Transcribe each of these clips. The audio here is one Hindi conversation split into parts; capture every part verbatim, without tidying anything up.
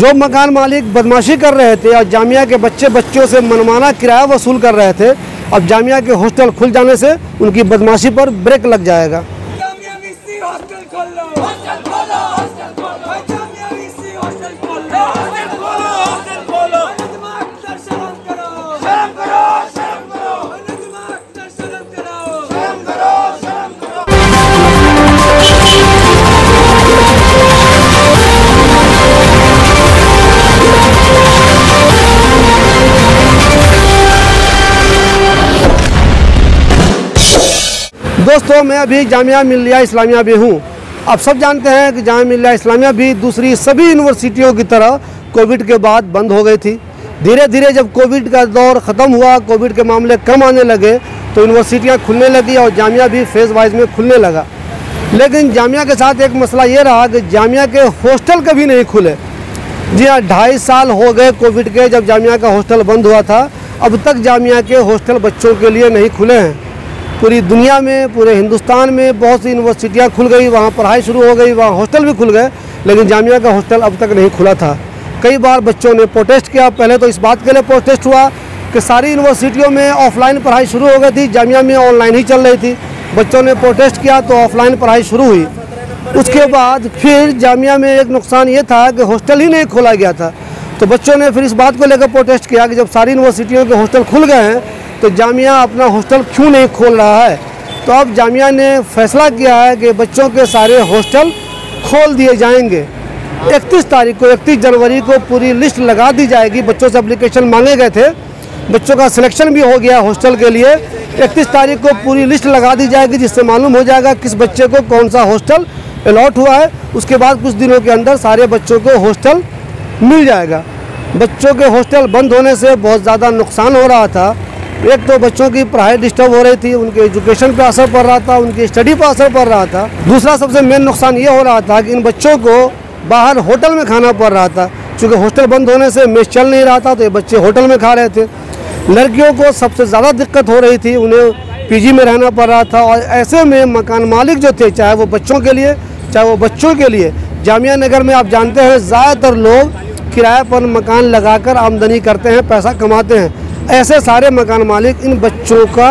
जो मकान मालिक बदमाशी कर रहे थे और जामिया के बच्चे बच्चों से मनमाना किराया वसूल कर रहे थे, अब जामिया के हॉस्टल खुल जाने से उनकी बदमाशी पर ब्रेक लग जाएगा। दोस्तों, मैं अभी जामिया मिल्लिया इस्लामिया भी हूँ। आप सब जानते हैं कि जामिया मिल्लिया इस्लामिया भी दूसरी सभी यूनिवर्सिटियों की तरह कोविड के बाद बंद हो गई थी। धीरे धीरे जब कोविड का दौर ख़त्म हुआ, कोविड के मामले कम आने लगे, तो यूनिवर्सिटियाँ खुलने लगी और जामिया भी फेज़ वाइज में खुलने लगा। लेकिन जामिया के साथ एक मसला ये रहा कि जामिया के हॉस्टल कभी नहीं खुले। जी हाँ, ढाई साल हो गए कोविड के जब जामिया का हॉस्टल बंद हुआ था, अब तक जामिया के हॉस्टल बच्चों के लिए नहीं खुले हैं। पूरी दुनिया में, पूरे हिंदुस्तान में बहुत सी यूनिवर्सिटियाँ खुल गई, वहाँ पढ़ाई शुरू हो गई, वहाँ हॉस्टल भी खुल गए, लेकिन जामिया का हॉस्टल अब तक नहीं खुला था। कई बार बच्चों ने प्रोटेस्ट किया। पहले तो इस बात के लिए प्रोटेस्ट हुआ कि सारी यूनिवर्सिटियों में ऑफलाइन पढ़ाई शुरू हो गई थी, जामिया में ऑनलाइन ही चल रही थी। बच्चों ने प्रोटेस्ट किया तो ऑफलाइन पढ़ाई शुरू हुई। उसके बाद फिर जामिया में एक नुकसान ये था कि हॉस्टल ही नहीं खोला गया था, तो बच्चों ने फिर इस बात को लेकर प्रोटेस्ट किया कि जब सारी यूनिवर्सिटियों के हॉस्टल खुल गए हैं तो जामिया अपना हॉस्टल क्यों नहीं खोल रहा है। तो अब जामिया ने फैसला किया है कि बच्चों के सारे हॉस्टल खोल दिए जाएंगे। इकतीस तारीख को इकतीस जनवरी को पूरी लिस्ट लगा दी जाएगी। बच्चों से एप्लीकेशन मांगे गए थे, बच्चों का सिलेक्शन भी हो गया हॉस्टल के लिए। इकतीस तारीख को पूरी लिस्ट लगा दी जाएगी, जिससे मालूम हो जाएगा किस बच्चे को कौन सा हॉस्टल अलॉट हुआ है। उसके बाद कुछ दिनों के अंदर सारे बच्चों को हॉस्टल मिल जाएगा। बच्चों के हॉस्टल बंद होने से बहुत ज़्यादा नुकसान हो रहा था। एक तो बच्चों की पढ़ाई डिस्टर्ब हो रही थी, उनके एजुकेशन पर असर पड़ रहा था, उनकी स्टडी पर असर पड़ रहा था। दूसरा सबसे मेन नुकसान ये हो रहा था कि इन बच्चों को बाहर होटल में खाना पड़ रहा था। चूँकि हॉस्टल बंद होने से मेस चल नहीं रहा था, तो ये बच्चे होटल में खा रहे थे। लड़कियों को सबसे ज़्यादा दिक्कत हो रही थी, उन्हें पीजी में रहना पड़ रहा था। और ऐसे में मकान मालिक जो थे, चाहे वो बच्चों के लिए चाहे वो बच्चों के लिए, जामिया नगर में आप जानते हैं ज़्यादातर लोग किराए पर मकान लगाकर आमदनी करते हैं, पैसा कमाते हैं। ऐसे सारे मकान मालिक इन बच्चों का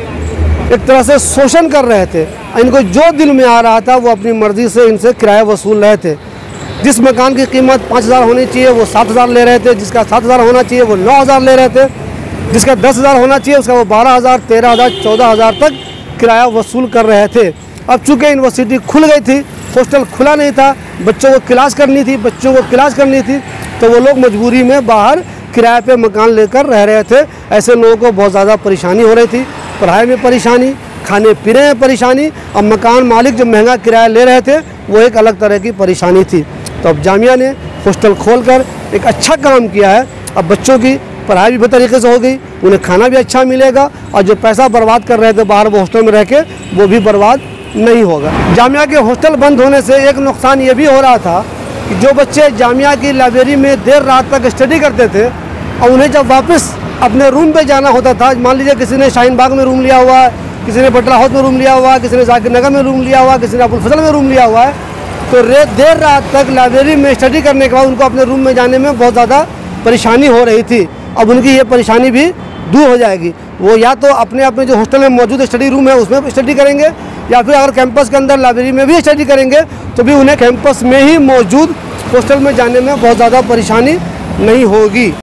एक तरह से शोषण कर रहे थे। इनको जो दिल में आ रहा था वो अपनी मर्ज़ी से इनसे किराया वसूल रहे थे। जिस मकान की कीमत पाँच हज़ार होनी चाहिए वो सात हज़ार ले रहे थे, जिसका सात हज़ार होना चाहिए वो नौ हज़ार ले रहे थे, जिसका दस हज़ार होना चाहिए उसका वो बारह हज़ार तेरह हज़ार चौदह हज़ार तक किराया वसूल कर रहे थे। अब चूँकि यूनिवर्सिटी खुल गई थी, हॉस्टल खुला नहीं था, बच्चों को क्लास करनी थी बच्चों को क्लास करनी थी तो वो लोग मजबूरी में बाहर किराए पे मकान लेकर रह रहे थे। ऐसे लोगों को बहुत ज़्यादा परेशानी हो रही थी, पढ़ाई में परेशानी, खाने पीने में परेशानी। अब मकान मालिक जो महंगा किराया ले रहे थे वो एक अलग तरह की परेशानी थी। तो अब जामिया ने हॉस्टल खोलकर एक अच्छा काम किया है। अब बच्चों की पढ़ाई भी बेहतर तरीके से हो गई, उन्हें खाना भी अच्छा मिलेगा और जो पैसा बर्बाद कर रहे थे बाहर वो हॉस्टल में रह के, वो भी बर्बाद नहीं होगा। जामिया के हॉस्टल बंद होने से एक नुकसान ये भी हो रहा था कि जो बच्चे जामिया की लाइब्रेरी में देर रात तक स्टडी करते थे और उन्हें जब वापस अपने रूम पे जाना होता था, मान लीजिए किसी ने शाहीन बाग में रूम लिया हुआ है, किसी ने बटला हाउस में रूम लिया हुआ है, किसी ने जाकिर नगर में रूम लिया हुआ है, किसी ने अबुल फजल में रूम लिया हुआ है, तो देर रात तक लाइब्रेरी में स्टडी करने के बाद उनको अपने रूम में जाने में बहुत ज़्यादा परेशानी हो रही थी। अब उनकी ये परेशानी भी दूर हो जाएगी। वो या तो अपने अपने जो हॉस्टल में मौजूद स्टडी रूम है उसमें स्टडी करेंगे, या फिर अगर कैंपस के अंदर लाइब्रेरी में भी स्टडी करेंगे तो भी उन्हें कैंपस में ही मौजूद हॉस्टल में जाने में बहुत ज़्यादा परेशानी नहीं होगी।